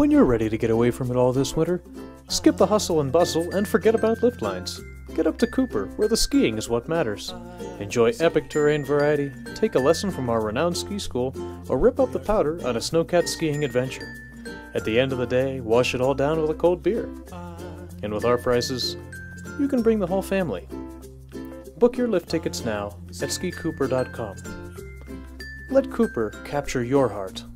When you're ready to get away from it all this winter, skip the hustle and bustle and forget about lift lines. Get up to Cooper, where the skiing is what matters. Enjoy epic terrain variety, take a lesson from our renowned ski school, or rip up the powder on a snowcat skiing adventure. At the end of the day, wash it all down with a cold beer. And with our prices, you can bring the whole family. Book your lift tickets now at skicooper.com. Let Cooper capture your heart.